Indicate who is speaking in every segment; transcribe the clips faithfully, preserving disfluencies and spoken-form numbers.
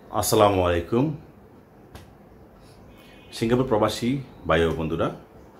Speaker 1: আসসালামু আলাইকুম। সিঙ্গাপুর প্রবাসী ভাই ও বন্ধুরা,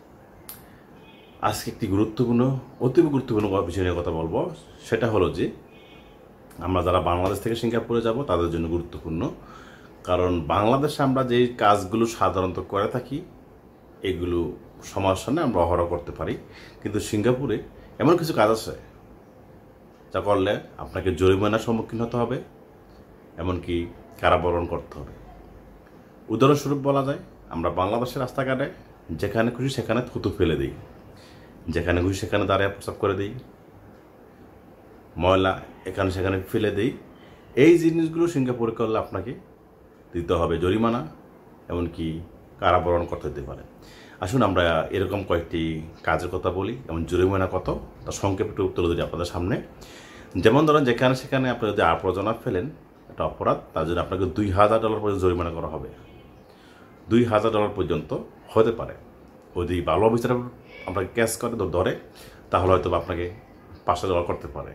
Speaker 1: আজকে একটি গুরুত্বপূর্ণ অতীব গুরুত্বপূর্ণ বিষয় নিয়ে কথা বলবো। সেটা হলো যে আমরা যারা বাংলাদেশ থেকে সিঙ্গাপুরে যাব তাদের জন্য গুরুত্বপূর্ণ। কারণ বাংলাদেশে আমরা যে কাজগুলো সাধারণত করে থাকি এগুলো সমাজের সামনে আমরা অহরহ করতে পারি, কিন্তু সিঙ্গাপুরে এমন কিছু কাজ আছে যা করলে আপনাকে জরিমানার সম্মুখীন হতে হবে, এমনকি কারাবরণ করতে হবে। উদাহরণস্বরূপ বলা যায়, আমরা বাংলাদেশের রাস্তাঘাটে যেখানে খুশি সেখানে থুতু ফেলে দিই, যেখানে খুশি সেখানে দাঁড়িয়ে প্রস্রাব করে দিই, ময়লা এখানে সেখানে ফেলে দিই। এই জিনিসগুলো সিঙ্গাপুরে করলে আপনাকে দিতে হবে জরিমানা, এমনকি কারাবরণ করতে দিতে পারে। আসুন আমরা এরকম কয়েকটি কাজের কথা বলি, যেমন জরিমানা কত তার সংক্ষেপে একটু তুলে ধরি আপনাদের সামনে। যেমন ধরেন, যেখানে সেখানে আপনি যদি আবর্জনা ফেলেন, এটা অপরাধ, তার জন্য আপনাকে দুই হাজার ডলার পর্যন্ত জরিমানা করা হবে। দুই হাজার ডলার পর্যন্ত হতে পারে। যদি ভালো অফিসার আপনাকে ক্যাশ করে ধরে, তাহলে হয়তো আপনাকে পাঁচশো ডলার করতে পারে,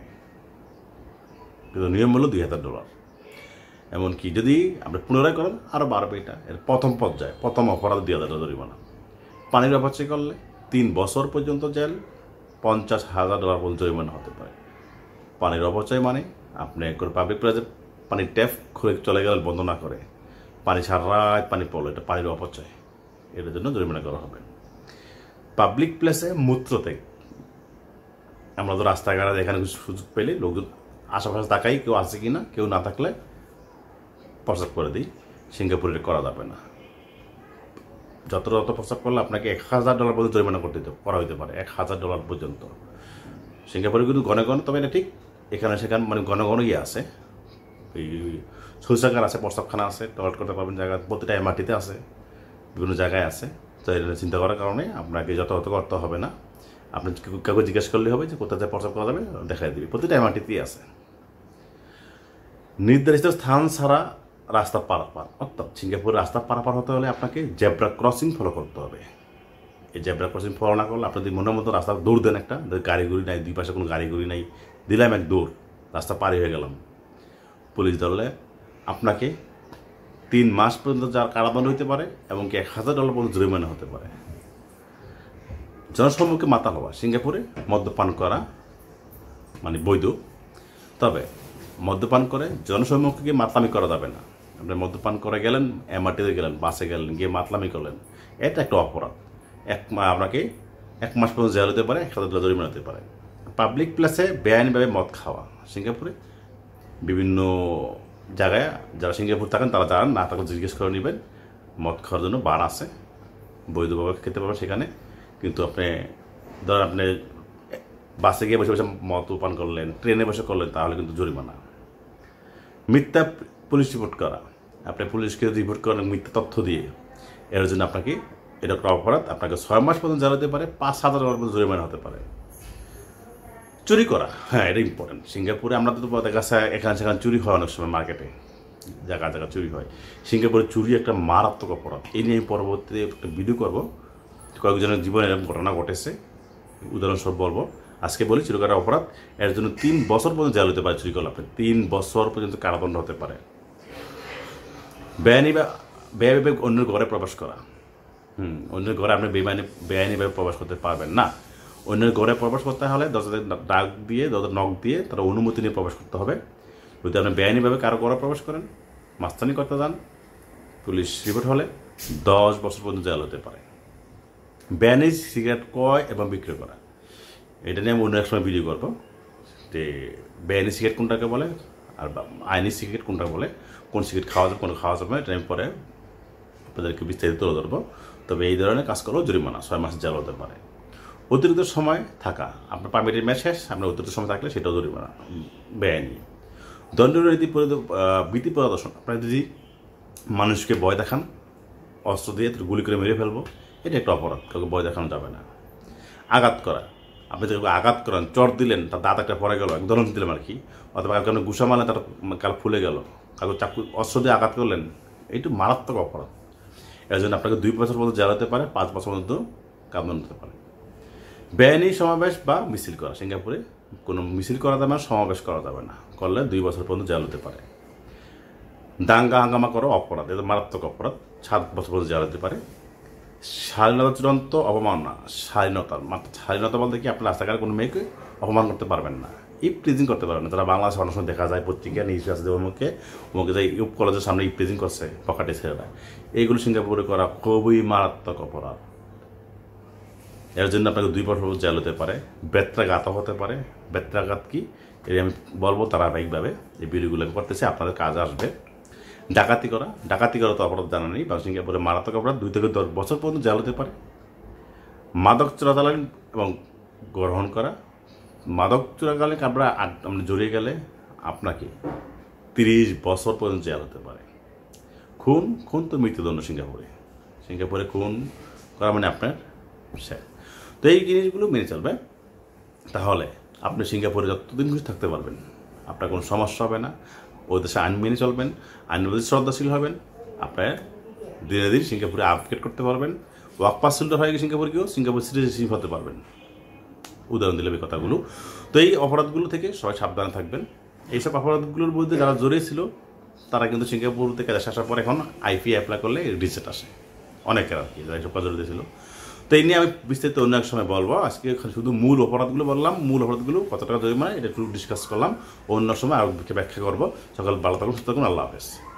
Speaker 1: কিন্তু নিয়ম হলো দুই হাজার ডলার। এমনকি যদি আপনি পুনরায় করেন আরও বাড়বে। এটা এর প্রথম পর্যায়ে প্রথম অপরাধ দুই হাজার ডলার জরিমানা। পানির অপচয় করলে তিন বছর পর্যন্ত জেল, পঞ্চাশ হাজার ডলার পর্যন্ত জরিমানা হতে পারে। পানির অপচয় মানে আপনি করে পাবলিক প্লেসে পানির ট্যাপ খুলে চলে গেলে বন্ধ না করে পানি সারা রাত পানি পড়লো, এটা পানির অপচয়, এটার জন্য জরিমানা করা হবে। পাবলিক প্লেসে মূত্রত্যাগ, আমরা তো রাস্তাঘাটে এখানে সুযোগ পেলে লোকজন আশেপাশে তাকাই কেউ আছে কি না, কেউ না থাকলে প্রস্রাব করে দিই। সিঙ্গাপুরে করা যাবে না। যত যত প্রস্রাব করলে আপনাকে এক হাজার ডলার পর্যন্ত জরিমানা করতে করা হতে পারে, এক হাজার ডলার পর্যন্ত। সিঙ্গাপুরে কিন্তু ঘন ঘন, তবে এটা ঠিক এখানে সেখানে মানে ঘন ঘন ইয়ে আছে, এই শৌচাগার আছে, প্রস্রাবখানা আছে, টয়লেট করতে পারবেন জায়গা প্রতিটা এমআরটিতে আছে, বিভিন্ন জায়গায় আছে। তো এটা চিন্তা করার কারণে আপনাকে যথাযথ করতে হবে না। আপনি কাউকে জিজ্ঞেস করলে হবে যে কোথায় প্রস্রাব করা যাবে, দেখাই দিবি, প্রতিটা এমআরটিতেই আছে। নির্ধারিত স্থান ছাড়া রাস্তা পারাপার, অর্থাৎ সিঙ্গাপুরে রাস্তা পারাপার হতে হলে আপনাকে জেব্রা ক্রসিং ফলো করতে হবে। এই জেব্রা ক্রসিং ফলো না করলে আপনি যদি মনের মতো রাস্তা দৌড় দেন, একটা গাড়ি গুড়ি নাই, দুই পাশে কোনো গাড়ি গুড়ি নাই, দিলাম এক দৌড়, রাস্তা পারি হয়ে গেলাম, পুলিশ ধরলে আপনাকে তিন মাস পর্যন্ত যার কারাদণ্ড হতে পারে, এবং কি এক হাজার ডলার পর্যন্ত জরিমানা হতে পারে। জনসম্মুখে মাতাল হওয়া, সিঙ্গাপুরে মদ্যপান করা মানে বৈধ, তবে মদ্যপান করে জনসম্মুখে গিয়ে মাতলামি করা যাবে না। আপনি মদ্যপান করে গেলেন, এমআরটিতে গেলেন, বাসে গেলেন, গিয়ে মাতলামি করলেন, এটা একটা অপরাধ। এক আপনাকে এক মাস পর্যন্ত জেল হতে পারে, এক হাজার ডলার জরিমানা হতে পারে। পাবলিক প্লেসে বেআইনিভাবে মদ খাওয়া, সিঙ্গাপুরে বিভিন্ন জায়গায় যারা সিঙ্গাপুর থাকেন তারা জানান, না তাকে জিজ্ঞেস করে নেবেন। মদ খাওয়ার জন্য বার আছে, বৈধভাবে খেতে পারবেন সেখানে। কিন্তু আপনি ধরেন আপনি বাসে গিয়ে বসে বসে মদ পান করলেন, ট্রেনে বসে করলেন, তাহলে কিন্তু জরিমানা। মিথ্যা পুলিশ রিপোর্ট করা, আপনি পুলিশকে রিপোর্ট করেন মিথ্যা তথ্য দিয়ে, এর জন্য আপনাকে এটা একটা অপরাধ, আপনাকে ছয় মাস পর্যন্ত জেল হতে পারে, পাঁচ হাজার ডলার পর্যন্ত জরিমানা হতে পারে। চুরি করা, হ্যাঁ এটা ইম্পর্টেন্ট। সিঙ্গাপুরে আমরা তো দেখা যাচ্ছে এখানে সেখানে চুরি হয়, অনেক সময় মার্কেটে জায়গা জায়গা চুরি হয়। সিঙ্গাপুরে চুরি একটা মারাত্মক অপরাধ। এই নিয়ে আমি পরবর্তীতে একটা ভিডিও করবো, কয়েকজনের জীবনে এরকম ঘটনা ঘটেছে, উদাহরণস্বরূপ বলবো। আজকে বলি চুরি করার অপরাধ, এর জন্য তিন বছর পর্যন্ত জেল হতে পারে। চুরি করলে আপনি তিন বছর পর্যন্ত কারাদণ্ড হতে পারে। বেআইনি বা বেআইনিভাবে অন্যের ঘরে প্রবেশ করা, হুম অন্যের ঘরে আপনি বেআইনি বেআইনিভাবে প্রবেশ করতে পারবেন না। অন্যের ঘরে প্রবেশ করতে হলে দরজাতে ডাক দিয়ে, দরজা নখ দিয়ে তারা অনুমতি নিয়ে প্রবেশ করতে হবে। যদি আপনি বেআইনিভাবে কারো ঘরে প্রবেশ করেন, মাস্তানি করতে যান, পুলিশ রিপোর্ট হলে দশ বছর পর্যন্ত জেল হতে পারে। বেআইনি সিগারেট ক্রয় এবং বিক্রয় করা, এটা নিয়ে আমি অন্য এক সময় ভিডিও করবো যে বেআইনি সিগারেট কোনটাকে বলে আর আইনি সিগারেট কোনটা বলে, কোন সিগারেট খাওয়া যাবে, কোন খাওয়া যাবে, এটা আমি পরে আপনাদেরকে বিস্তারিত তুলে ধরবো। তবে এই ধরনের কাজ করলেও জরিমানা, ছয় মাস জেল হতে পারে। অতিরিক্ত সময় থাকা, আপনার পারমিটের ম্যাচ শেষ, আপনার অতিরিক্ত সময় থাকলে সেটাও জরিমানা, বেআইনি। দণ্ডনীয় রীতি বিধি প্রদর্শন, আপনার যদি মানুষকে ভয় দেখান, অস্ত্র দিয়ে গুলি করে মেরে ফেলবো, এটা একটা অপরাধ, কাউকে ভয় দেখানো যাবে না। আঘাত করা, আপনি যদি আঘাত করেন, চট দিলেন, তার দাঁত একটা পড়ে গেল, এক ধরন দিলাম আর কি, অথবা কাউকে আপনি গুসা মারলেন, তার কাল ফুলে গেল, কাউকে চাকু অস্ত্র দিয়ে আঘাত করলেন, এইটু মারাত্মক অপরাধ। এর জন্য আপনাকে দুই বছর পর্যন্ত জেল হতে পারে, পাঁচ বছর পর্যন্ত কারাদণ্ড হতে পারে। বেআইনি সমাবেশ বা মিছিল করা, সিঙ্গাপুরে কোনো মিছিল করা যাবে না, সমাবেশ করা যাবে না, করলে দুই বছর পর্যন্ত জেল হতে পারে। দাঙ্গা হাঙ্গামা করো অপরাধ, এটা মারাত্মক অপরাধ, সাত বছর পর্যন্ত জেল হতে পারে। স্বাধীনতা চূড়ান্ত অপমাননা, স্বাধীনতা মাত্র স্বাধীনতা বলতে কি আপনি রাস্তাঘাটে কোনো মেয়েকে অপমান করতে পারবেন না, ইপপ্রিজিং করতে পারবেন না। তারা বাংলাদেশে অনেক সময় দেখা যায় পত্রিকা নিউজ আছে যে অমুকে অমুকে যে ইউপ কলেজের সামনে ইপপ্রিজিং করছে পকেটে ছেলেরা, এইগুলো সিঙ্গাপুরে করা খুবই মারাত্মক অপরাধ। এর জন্য আপনাকে দুই বছর জেল হতে পারে, বেত্রাঘাতও হতে পারে। বেত্রাঘাত কি এই আমি বলবো ধারাবাহিকভাবে এই ভিডিওগুলো করতেছে, আপনাদের কাজ আসবে। ডাকাতি করা, ডাকাতি করা তো অপরাধ জানা নেই, বা সিঙ্গাপুরে মারাত্মক অপরাধ, দুই থেকে দশ বছর পর্যন্ত জেল হতে পারে। মাদক চোরাচালান এবং গ্রহণ করা, মাদক চোরাকালে আপনারা আপনি জড়িয়ে গেলে আপনাকে তিরিশ বছর পর্যন্ত জেল হতে পারে। খুন, খুন তো মৃত্যুদণ্ড সিঙ্গাপুরে। সিঙ্গাপুরে খুন করা মানে আপনার শেষ। তো এই জিনিসগুলো মেনে চলবে, তাহলে আপনি সিঙ্গাপুরে যতদিন খুশি থাকতে পারবেন, আপনার কোনো সমস্যা হবে না। ওই দেশে আইন মেনে চলবেন, আইনের প্রতি শ্রদ্ধাশীল হবেন, আপনার ধীরে ধীরে সিঙ্গাপুরে আপগ্রেড করতে পারবেন। ওয়ার্ক পাস হোল্ডার হয়ে গিয়ে সিঙ্গাপুর গিয়েও সিঙ্গাপুর সিটিজেনশিপ হতে পারবেন। উদাহরণ দিলাম এই কথাগুলো। তো এই অপরাধগুলো থেকে সবাই সাবধানে থাকবেন। এইসব অপরাধগুলোর মধ্যে যারা জড়িয়েছিল তারা কিন্তু সিঙ্গাপুর থেকে দেশে আসার পর এখন আইপি অ্যাপ্লাই করলে রিসেট আসে অনেকের আর কি, যারা এইসব কাজ জড়িয়েছিল। তো এই নিয়ে আমি বিস্তারিত অন্য এক সময় বলবো। আজকে শুধু মূল অপরাধগুলো বললাম, মূল অপরাধগুলো কত টাকা জরিমানা এটা একটু ডিসকাস করলাম, অন্য সময় আরও ব্যাখ্যা করবো। সকাল ভালো থাকুন, সুস্থ থাকুন, আল্লাহ হাফেজ।